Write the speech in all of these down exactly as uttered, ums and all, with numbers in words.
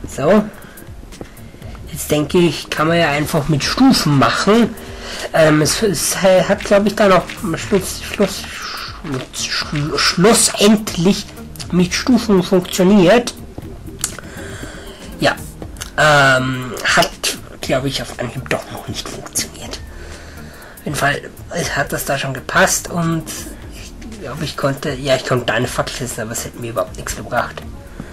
So. Jetzt denke ich, kann man ja einfach mit Stufen machen. Ähm, es, es hat, glaube ich, dann auch Schluss, Schluss, Schluss, schlussendlich mit Stufen funktioniert. Ja. Ähm, hat, glaube ich, auf Anhieb doch noch nicht funktioniert. Auf jeden Fall hat das da schon gepasst und ich glaube, ich konnte, ja, ich konnte eine Fackel setzen, aber es hätte mir überhaupt nichts gebracht.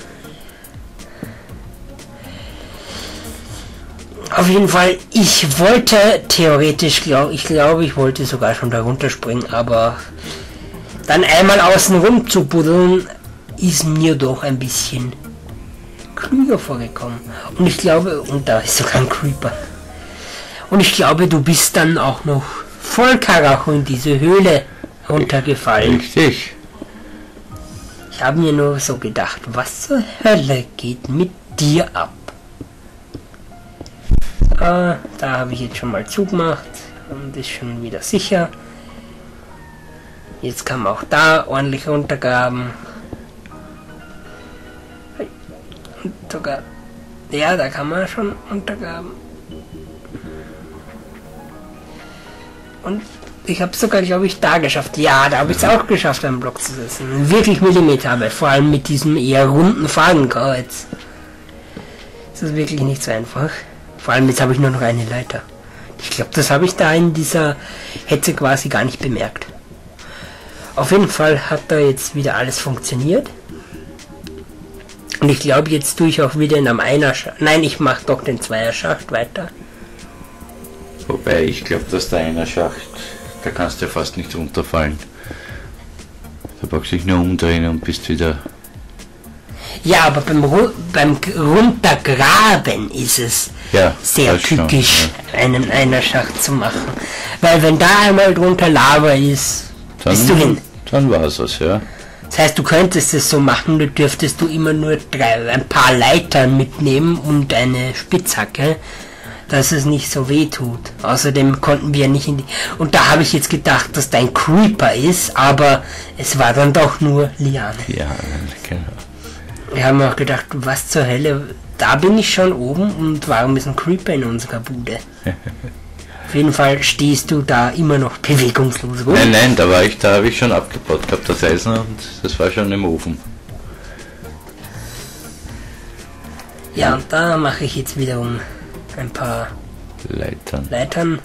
Auf jeden Fall, ich wollte theoretisch, glaube ich, glaube ich wollte sogar schon da runterspringen, aber dann einmal außen rum zu buddeln, ist mir doch ein bisschen klüger vorgekommen. Und ich glaube, und da ist sogar ein Creeper. Und ich glaube, du bist dann auch noch voll Karacho in diese Höhle runtergefallen. Richtig. Ich habe mir nur so gedacht, was zur Hölle geht mit dir ab? Äh, da habe ich jetzt schon mal zugemacht und ist schon wieder sicher. Jetzt kann man auch da ordentlich runtergraben. Und sogar, ja, da kann man schon runtergraben. Und ich habe sogar, glaube ich, da geschafft. Ja, da habe ich es auch geschafft, einen Block zu setzen. Wirklich Millimeterarbeit, vor allem mit diesem eher runden Fadenkreuz. Das ist wirklich nicht so einfach. Vor allem jetzt habe ich nur noch eine Leiter. Ich glaube, das habe ich da in dieser Hetze quasi gar nicht bemerkt. Auf jeden Fall hat da jetzt wieder alles funktioniert. Und ich glaube, jetzt tue ich auch wieder in einem Einer-Schacht. Nein, ich mache doch den Zweier-Schacht weiter. Wobei, ich glaube, dass der Einer-Schacht, da kannst du ja fast nicht runterfallen. Da packst du dich nur umdrehen und bist wieder... Ja, aber beim, Ru beim Runtergraben ist es ja, sehr typisch, ja. einen Einer-Schacht zu machen. Weil wenn da einmal drunter Lava ist, dann, bist du hin. Dann war es das, ja. Das heißt, du könntest es so machen, du dürftest du immer nur drei, ein paar Leitern mitnehmen und eine Spitzhacke, dass es nicht so weh tut. Außerdem konnten wir nicht in die... Und da habe ich jetzt gedacht, dass dein Creeper ist, aber es war dann doch nur Liane. Ja, genau. Wir haben auch gedacht, was zur Hölle, da bin ich schon oben und warum ist ein Creeper in unserer Bude? Auf jeden Fall stehst du da immer noch bewegungslos rum. Nein, nein, da war ich, da habe ich schon abgebaut gehabt, das Eisen, und das war schon im Ofen. Ja, und da mache ich jetzt wiederum ein paar Leitern. Leitern,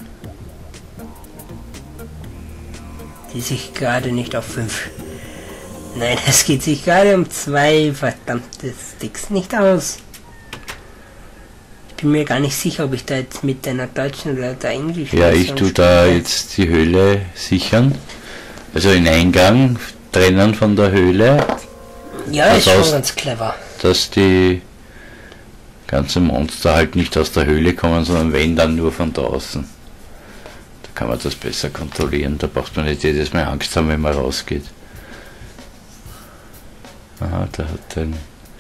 die sich gerade nicht auf fünf... Nein, es geht sich gerade um zwei verdammte Sticks nicht aus. Ich bin mir gar nicht sicher, ob ich da jetzt mit einer deutschen oder der englischen... Ja, ich tue da jetzt die Höhle sichern. Also den Eingang trennen von der Höhle. Ja, ist aus, schon ganz clever. Dass die ganzen Monster halt nicht aus der Höhle kommen, sondern wenn, dann nur von draußen. Da kann man das besser kontrollieren. Da braucht man nicht jedes Mal Angst haben, wenn man rausgeht. Aha, da hat ein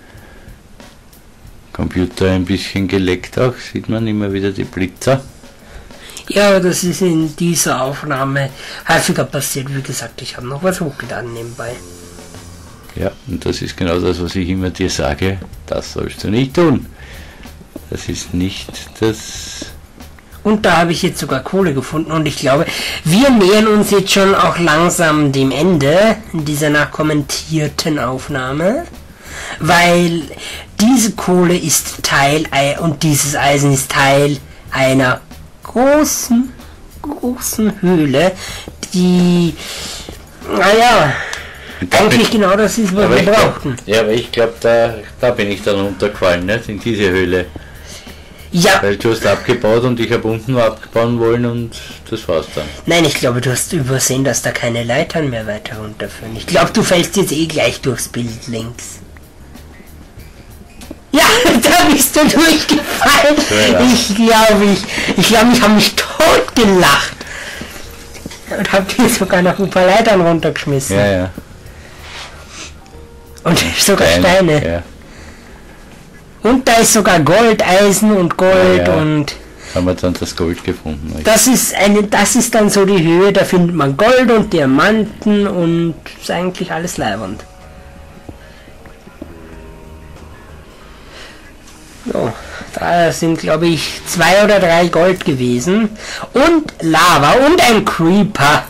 Computer ein bisschen geleckt auch, sieht man immer wieder die Blitzer. Ja, das ist in dieser Aufnahme häufiger passiert. Wie gesagt, ich habe noch was hochgeladen nebenbei. Ja, und das ist genau das, was ich immer dir sage, das sollst du nicht tun. Das ist nicht das... Und da habe ich jetzt sogar Kohle gefunden und ich glaube, wir nähern uns jetzt schon auch langsam dem Ende dieser nachkommentierten Aufnahme, weil diese Kohle ist Teil und dieses Eisen ist Teil einer großen, großen Höhle, die, naja, eigentlich genau das ist, was wir brauchten. Ja, aber ich glaube, da, da bin ich dann runtergefallen, nicht? In diese Höhle. Ja. Weil du hast abgebaut und ich habe unten nur abbauen wollen und das war's dann. Nein, ich glaube, du hast übersehen, dass da keine Leitern mehr weiter runterführen. Ich glaube, du fällst jetzt eh gleich durchs Bild links. Ja, da bist du durchgefallen. Ja. Ich glaube, ich, ich glaube, ich habe mich tot gelacht. Und habe dir sogar noch ein paar Leitern runtergeschmissen. Ja, ja. Und sogar Steine. Steine. Ja. Und da ist sogar Gold, Eisen und Gold, ja, ja. Und haben wir dann das Gold gefunden. Das ist eine, das ist dann so die Höhe, da findet man Gold und Diamanten und ist eigentlich alles leibernd. So, da sind, glaube ich, zwei oder drei Gold gewesen. Und Lava und ein Creeper.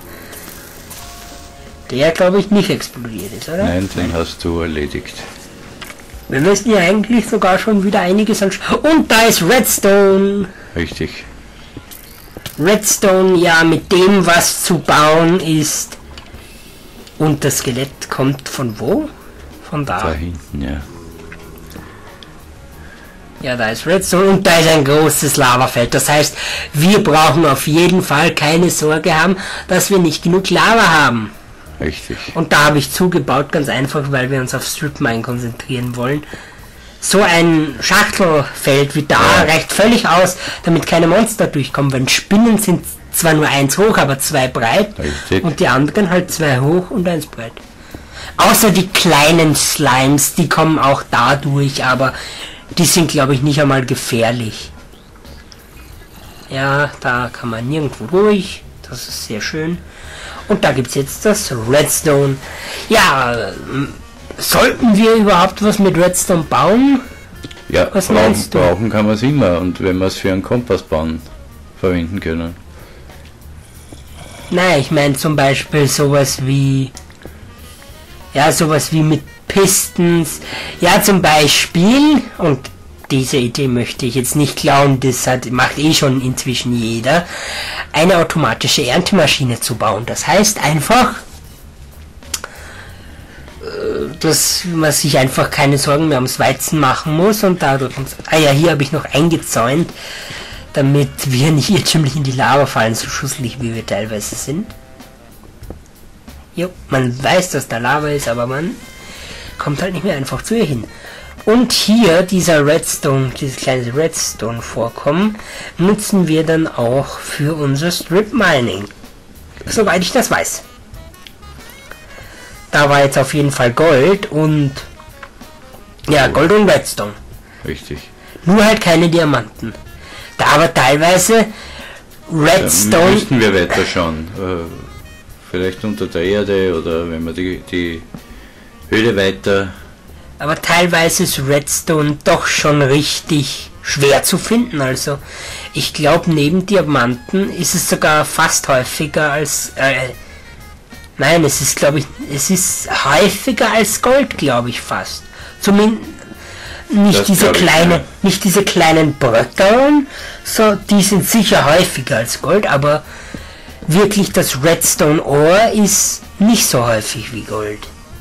Der, glaube ich, nicht explodiert ist, oder? Nein, den hast du erledigt. Wir müssen ja eigentlich sogar schon wieder einiges anschauen. Und da ist Redstone. Richtig. Redstone, ja, mit dem was zu bauen ist. Und das Skelett kommt von wo? Von da. Da hinten, ja. Ja, da ist Redstone und da ist ein großes Lavafeld. Das heißt, wir brauchen auf jeden Fall keine Sorge haben, dass wir nicht genug Lava haben. Richtig. Und da habe ich zugebaut, ganz einfach, weil wir uns auf Strip Mine konzentrieren wollen. So ein Schachtelfeld wie da Ja. reicht völlig aus, damit keine Monster durchkommen. Weil Spinnen sind zwar nur eins hoch, aber zwei breit. Richtig. Und die anderen halt zwei hoch und eins breit. Außer die kleinen Slimes, die kommen auch da durch, aber die sind, glaube ich, nicht einmal gefährlich. Ja, da kann man nirgendwo durch. Das ist sehr schön. Und da gibt es jetzt das Redstone. Ja, ähm, sollten wir überhaupt was mit Redstone bauen? Ja, Was brauchen, meinst du? brauchen kann man es immer. Und wenn wir es für einen Kompass bauen verwenden können. Nein, ich meine zum Beispiel sowas wie... Ja, sowas wie mit Pistons. Ja, zum Beispiel, und diese Idee möchte ich jetzt nicht klauen, das hat, macht eh schon inzwischen jeder, eine automatische Erntemaschine zu bauen. Das heißt einfach, äh, dass man sich einfach keine Sorgen mehr ums Weizen machen muss und dadurch... Ah ja, hier habe ich noch eingezäunt, damit wir nicht irrtümlich in die Lava fallen, so schusselig wie wir teilweise sind. Jo, man weiß, dass da Lava ist, aber man kommt halt nicht mehr einfach zu ihr hin. Und hier, dieser Redstone, dieses kleine Redstone-Vorkommen, nutzen wir dann auch für unser Strip Mining. Soweit ich das weiß. Da war jetzt auf jeden Fall Gold und... Ja, Gold und Redstone. Richtig. Nur halt keine Diamanten. Da aber teilweise Da Redstone... müssten wir weiter schauen. Äh, vielleicht unter der Erde oder wenn wir die, die Höhle weiter... Aber teilweise ist Redstone doch schon richtig schwer zu finden. Also ich glaube, neben Diamanten ist es sogar fast häufiger als... Äh, nein, es ist, glaube ich, es ist häufiger als Gold, glaube ich, fast. Zumindest nicht Das diese glaub ich, kleine, ja. nicht diese kleinen Bröckeln, so, die sind sicher häufiger als Gold, aber wirklich das Redstone Ore ist nicht so häufig wie Gold.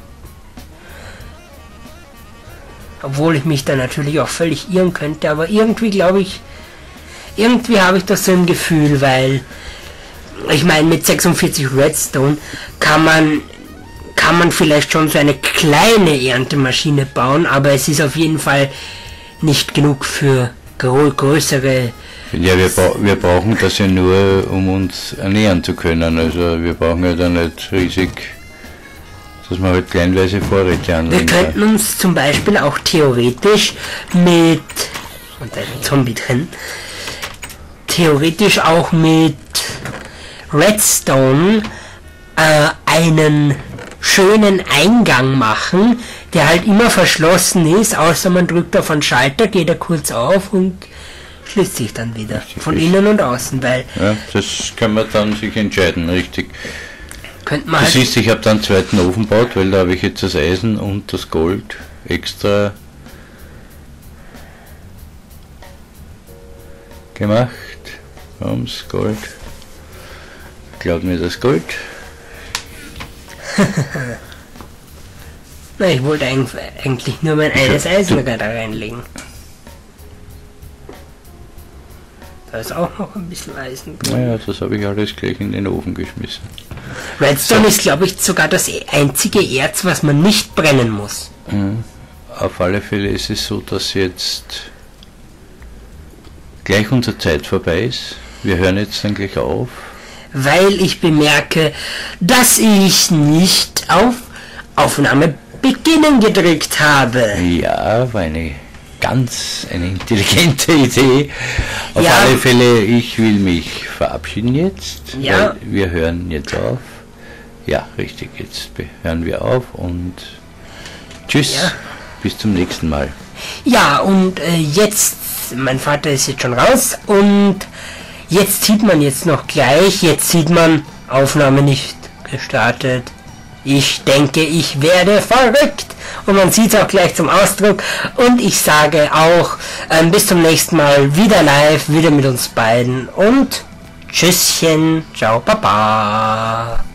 Obwohl ich mich da natürlich auch völlig irren könnte, aber irgendwie glaube ich, irgendwie habe ich das so im Gefühl, weil ich meine, mit sechsundvierzig Redstone kann man kann man vielleicht schon so eine kleine Erntemaschine bauen, aber es ist auf jeden Fall nicht genug für grö größere. Ja, wir, bra wir brauchen das ja nur, um uns ernähren zu können. Also wir brauchen ja da nicht riesig, dass man halt kleinweise Vorräte anlegen Wir könnten uns zum Beispiel auch theoretisch mit, und da ist ein Zombie drin, theoretisch auch mit Redstone äh, einen schönen Eingang machen, der halt immer verschlossen ist, außer man drückt auf einen Schalter, geht er kurz auf und schließt sich dann wieder. Richtig, Von richtig. innen und außen, weil Ja, das kann man dann sich entscheiden, richtig. könnte man Du halt, siehst, ich habe da einen zweiten Ofen gebaut, weil da habe ich jetzt das Eisen und das Gold extra gemacht. Ums Gold. Glaub mir das Gold. na, ich wollte eigentlich, eigentlich nur mein eines Eisen da reinlegen. Da ist auch noch ein bisschen Eisen drin. Naja, das habe ich alles gleich in den Ofen geschmissen. Redstone ist, glaube ich, sogar das einzige Erz, was man nicht brennen muss. Mhm. Auf alle Fälle ist es so, dass jetzt gleich unsere Zeit vorbei ist. Wir hören jetzt dann gleich auf. Weil ich bemerke, dass ich nicht auf Aufnahme beginnen gedrückt habe. Ja, war eine ganz eine intelligente Idee. Auf Ja. alle Fälle, ich will mich verabschieden jetzt. Ja. Weil wir hören jetzt auf. Ja, richtig, jetzt hören wir auf und tschüss. Ja. Bis zum nächsten Mal. Ja, und äh, jetzt, mein Vater ist jetzt schon raus und jetzt sieht man jetzt noch gleich, jetzt sieht man, Aufnahme nicht gestartet. Ich denke, ich werde verrückt. Und man sieht es auch gleich zum Ausdruck. Und ich sage auch, ähm, bis zum nächsten Mal, wieder live, wieder mit uns beiden. Und tschüsschen, ciao, baba.